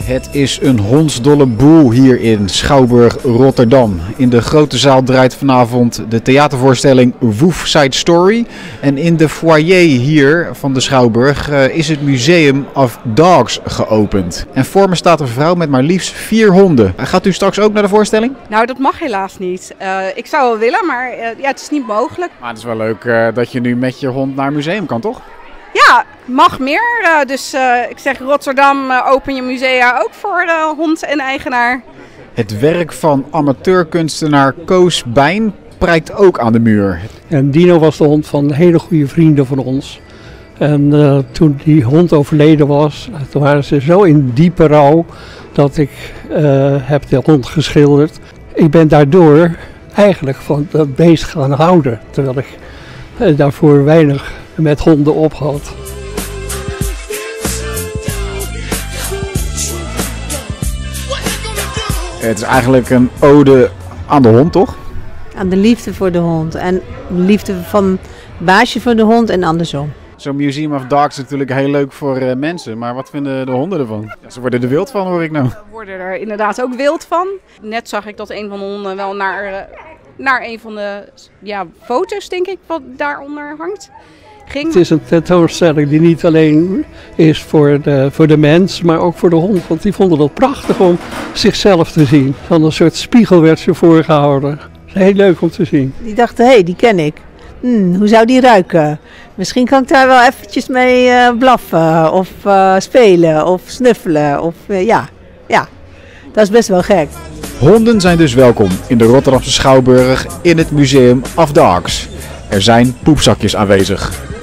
Het is een hondsdolle boel hier in Schouwburg, Rotterdam. In de grote zaal draait vanavond de theatervoorstelling Woef Side Story. En in de foyer hier van de Schouwburg is het Museum of Dogs geopend. En voor me staat een vrouw met maar liefst 4 honden. Gaat u straks ook naar de voorstelling? Nou, dat mag helaas niet. Ik zou wel willen, maar het is niet mogelijk. Maar het is wel leuk dat je nu met je hond naar een museum kan, toch? Ja, mag meer. Dus ik zeg Rotterdam, open je musea ook voor hond en eigenaar. Het werk van amateurkunstenaar Koos Bijn prijkt ook aan de muur. En Dino was de hond van hele goede vrienden van ons. En toen die hond overleden was, toen waren ze zo in diepe rouw dat ik heb de hond geschilderd. Ik ben daardoor eigenlijk van dat beest gaan houden, terwijl ik daarvoor weinig met honden op had. Het is eigenlijk een ode aan de hond, toch? Aan de liefde voor de hond en de liefde van het baasje voor de hond en andersom. Zo'n Museum of Dogs is natuurlijk heel leuk voor mensen, maar wat vinden de honden ervan? Ja, ze worden er wild van, hoor ik nou. We worden er inderdaad ook wild van. Net zag ik dat een van de honden wel naar een van de foto's, denk ik, wat daaronder hangt. Het is een tentoonstelling die niet alleen is voor de mens, maar ook voor de hond. Want die vonden het prachtig om zichzelf te zien. Van een soort spiegel werd ze voorgehouden. Dat is heel leuk om te zien. Die dachten, hé, die ken ik. Hoe zou die ruiken? Misschien kan ik daar wel eventjes mee blaffen of spelen of snuffelen. Of ja, dat is best wel gek. Honden zijn dus welkom in de Rotterdamse Schouwburg in het Museum of Dogs. Er zijn poepzakjes aanwezig.